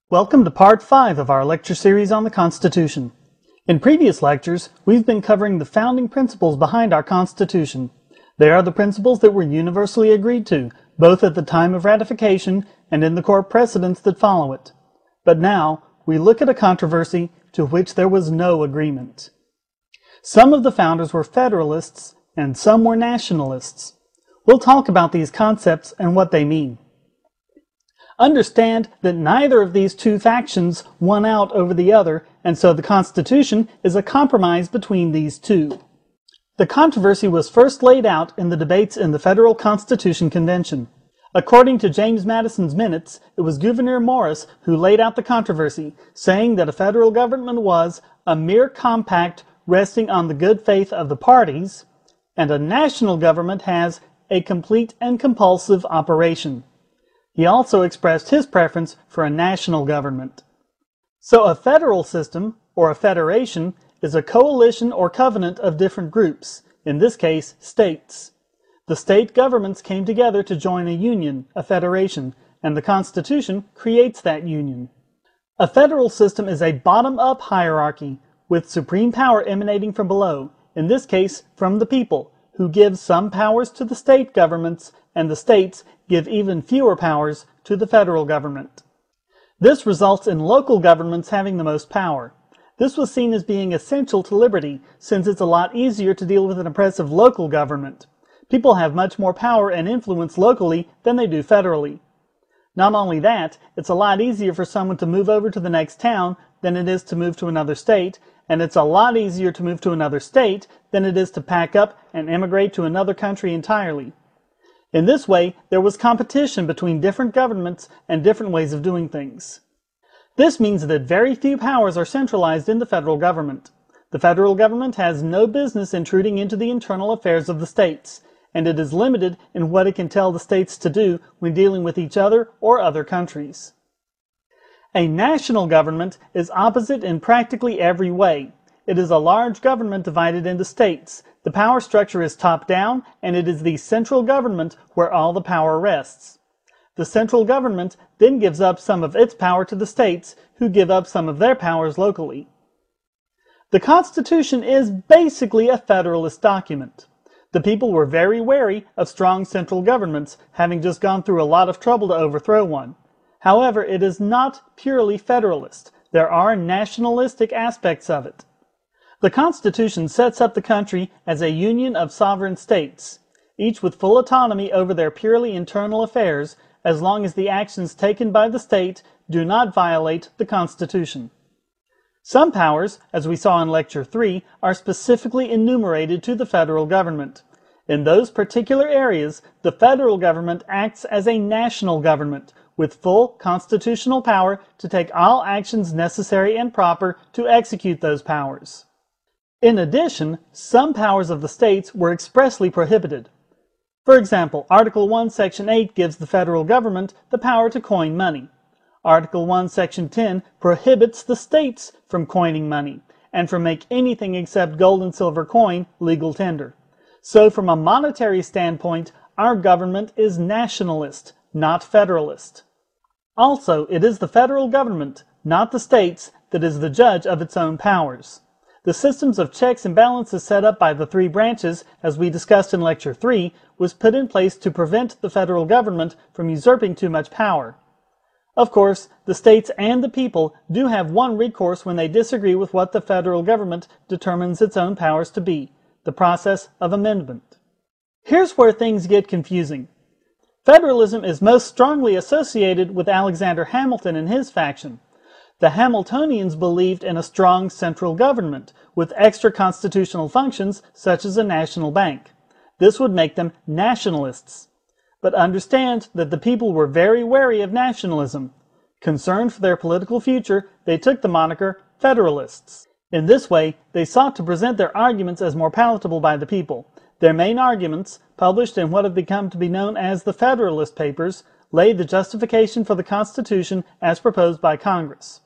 Welcome to Part 5 of our lecture series on the Constitution. In previous lectures, we've been covering the founding principles behind our Constitution. They are the principles that were universally agreed to, both at the time of ratification and in the court precedents that follow it. But now, we look at a controversy to which there was no agreement. Some of the founders were Federalists, and some were Nationalists. We'll talk about these concepts and what they mean. Understand that neither of these two factions won out over the other, and so the Constitution is a compromise between these two. The controversy was first laid out in the debates in the Federal Constitution Convention. According to James Madison's minutes, it was Gouverneur Morris who laid out the controversy, saying that a federal government was a mere compact resting on the good faith of the parties, and a national government has a complete and compulsive operation. He also expressed his preference for a national government. So a federal system, or a federation, is a coalition or covenant of different groups, in this case, states. The state governments came together to join a union, a federation, and the Constitution creates that union. A federal system is a bottom-up hierarchy, with supreme power emanating from below, in this case from the people, who give some powers to the state governments, and the states give even fewer powers to the federal government. This results in local governments having the most power. This was seen as being essential to liberty, since it's a lot easier to deal with an oppressive local government. People have much more power and influence locally than they do federally. Not only that, it's a lot easier for someone to move over to the next town than it is to move to another state, and it's a lot easier to move to another state than it is to pack up and emigrate to another country entirely. In this way, there was competition between different governments and different ways of doing things. This means that very few powers are centralized in the federal government. The federal government has no business intruding into the internal affairs of the states, and it is limited in what it can tell the states to do when dealing with each other or other countries. A national government is opposite in practically every way. It is a large government divided into states. The power structure is top-down, and it is the central government where all the power rests. The central government then gives up some of its power to the states, who give up some of their powers locally. The Constitution is basically a federalist document. The people were very wary of strong central governments, having just gone through a lot of trouble to overthrow one. However, it is not purely federalist. There are nationalistic aspects of it. The Constitution sets up the country as a union of sovereign states, each with full autonomy over their purely internal affairs, as long as the actions taken by the state do not violate the Constitution. Some powers, as we saw in Lecture 3, are specifically enumerated to the federal government. In those particular areas, the federal government acts as a national government, with full constitutional power to take all actions necessary and proper to execute those powers. In addition, some powers of the states were expressly prohibited. For example, Article 1, Section 8 gives the federal government the power to coin money. Article 1, Section 10 prohibits the states from coining money, and from make anything except gold and silver coin legal tender. So from a monetary standpoint, our government is nationalist, not federalist. Also, it is the federal government, not the states, that is the judge of its own powers. The systems of checks and balances set up by the three branches, as we discussed in Lecture 3, was put in place to prevent the federal government from usurping too much power. Of course, the states and the people do have one recourse when they disagree with what the federal government determines its own powers to be, the process of amendment. Here's where things get confusing. Federalism is most strongly associated with Alexander Hamilton and his faction. The Hamiltonians believed in a strong central government, with extra constitutional functions such as a national bank. This would make them nationalists. But understand that the people were very wary of nationalism. Concerned for their political future, they took the moniker Federalists. In this way, they sought to present their arguments as more palatable by the people. Their main arguments, published in what have become to be known as the Federalist Papers, laid the justification for the Constitution as proposed by Congress.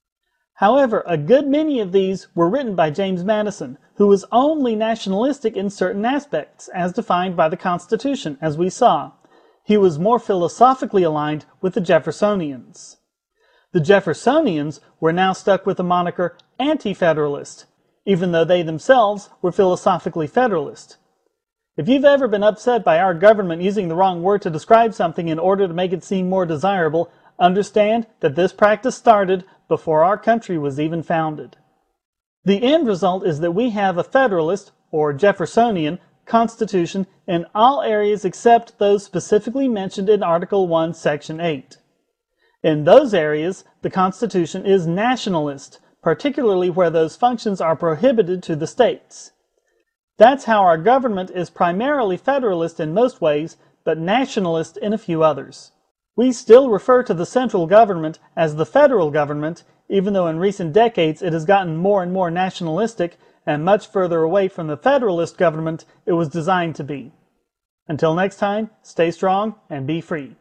However, a good many of these were written by James Madison, who was only nationalistic in certain aspects, as defined by the Constitution, as we saw. He was more philosophically aligned with the Jeffersonians. The Jeffersonians were now stuck with the moniker anti-federalist, even though they themselves were philosophically federalist. If you've ever been upset by our government using the wrong word to describe something in order to make it seem more desirable, understand that this practice started before our country was even founded. The end result is that we have a Federalist, or Jeffersonian, Constitution in all areas except those specifically mentioned in Article 1, Section 8. In those areas, the Constitution is nationalist, particularly where those functions are prohibited to the states. That's how our government is primarily federalist in most ways, but nationalist in a few others. We still refer to the central government as the federal government, even though in recent decades it has gotten more and more nationalistic and much further away from the federalist government it was designed to be. Until next time, stay strong and be free.